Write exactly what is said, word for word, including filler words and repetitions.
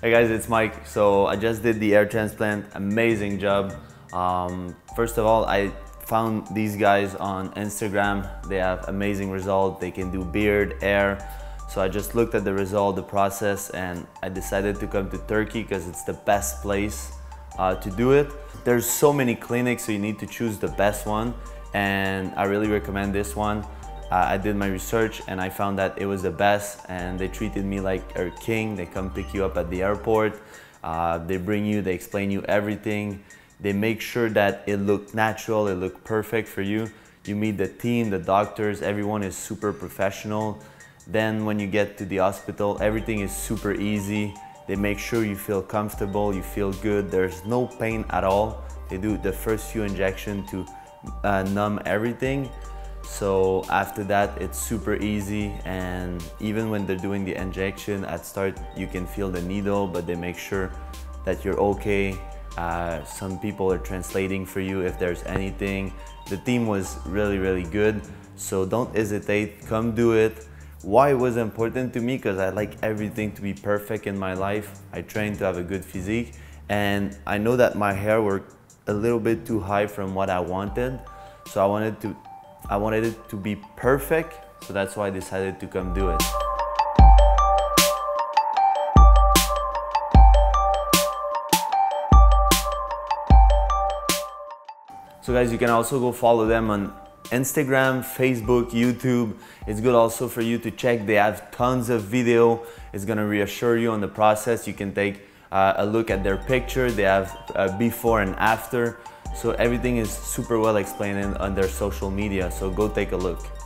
Hey guys, it's Mike. So I just did the hair transplant, amazing job. Um, first of all, I found these guys on Instagram. They have amazing results. They can do beard, hair. So I just looked at the result, the process, and I decided to come to Turkey because it's the best place uh, to do it. There's so many clinics, so you need to choose the best one. And I really recommend this one. Uh, I did my research and I found that it was the best, and they treated me like a king. They come pick you up at the airport. Uh, they bring you, they explain you everything. They make sure that it looked natural, it looked perfect for you. You meet the team, the doctors, everyone is super professional. Then when you get to the hospital, everything is super easy. They make sure you feel comfortable, you feel good. There's no pain at all. They do the first few injections to uh, numb everything. So after that, it's super easy, and even when they're doing the injection, at start you can feel the needle, but they make sure that you're okay. Uh, some people are translating for you if there's anything. The team was really, really good, so don't hesitate, come do it. Why it was important to me? Because I like everything to be perfect in my life. I train to have a good physique, and I know that my hair were a little bit too high from what I wanted, so I wanted to I wanted it to be perfect, so that's why I decided to come do it. So guys, you can also go follow them on Instagram, Facebook, YouTube. It's good also for you to check. They have tons of video. It's gonna reassure you on the process. You can take uh, a look at their picture. They have uh, before and after. So everything is super well explained on their social media, so go take a look.